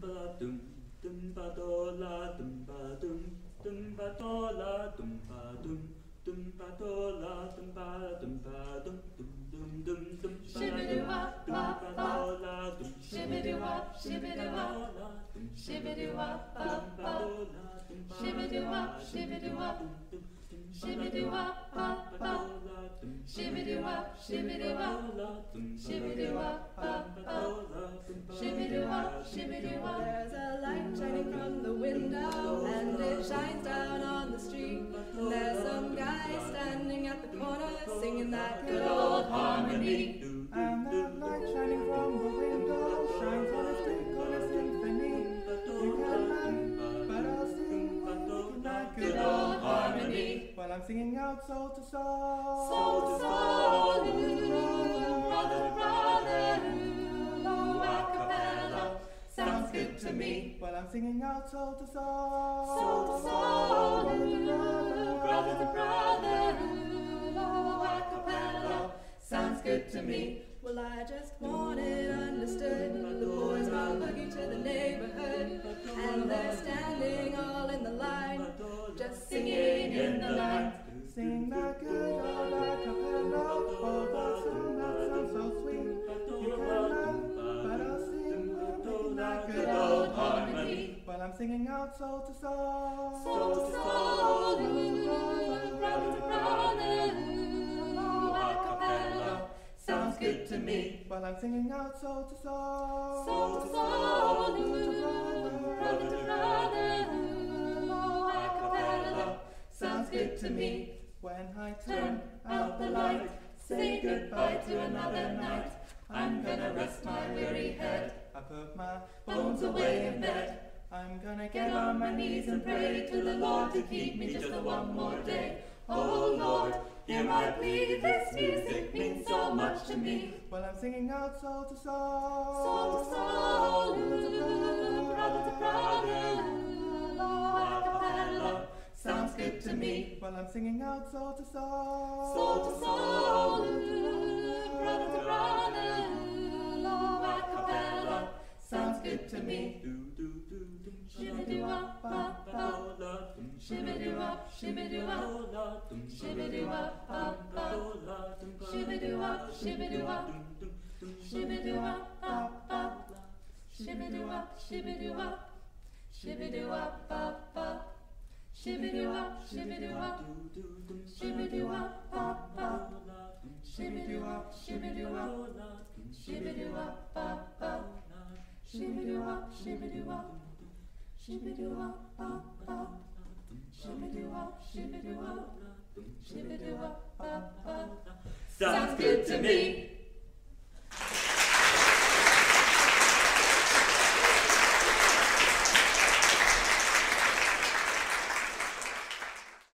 There's a light shining from the window, and it shines down on the street. And there's some guy standing at the corner singing that good old harmony. And that light shining from the window shines on his big on a symphony. You can laugh, but I'll sing that good old harmony. While I'm singing out soul to soul, Soul to soul, brother to brother, a cappella sounds good to me. while I'm singing out soul to soul, Soul to soul, brother to brother, a cappella sounds good to me. Well, I just want it understood. The boys brought boogie to the neighborhood, and they're standing all in the line, just singing in the night. singing that good old a cappella. Oh, that sounds so sweet. You can laugh, but I'll sing that good old harmony. While I'm singing out soul to soul, Soul to soul, brother to brother, a cappella sounds good to me. while I'm singing out soul to soul, Soul to soul, brother to brother, a cappella sounds good to me. when I Turn out the light, say goodbye to another night. I'm gonna rest my weary head, I put my bones away in bed. I'm gonna Get on my knees and pray to the Lord to keep me just one more day. Oh Lord, hear my plea, this music means so much to me. while I'm singing out soul to soul, Soul to soul, brother to brother, a cappella sounds good to me. while I'm singing out soul to soul, Soul to soul, brother to brother, a cappella sounds good to me. Shimmy-doo-wop-bop-bop, shimmy-doo-wop, shimmy-doo-wop, shimmy-doo-wop-bop-bop, shimmy-doo-wop, shimmy-doo-wop, shimmy-doo-wop-bop-bop, shimmy-doo-wop, shimmy-doo-wop, shimmy-doo-wop-bop-bop, shimmy-doo-wop, shimmy-doo-wop, shimmy-doo-wop-bop-bop, shimmy-doo-wop, shimmy-doo-wop, shimmy-doo-wop-bop-bop, shimmy-doo-wop, shimmy-doo-wop, shimmy-doo-wop-bop-bop, shimmy-doo-wop, shimmy-doo-wop, shimmy-doo-wop-bop-bop. Sounds good to me.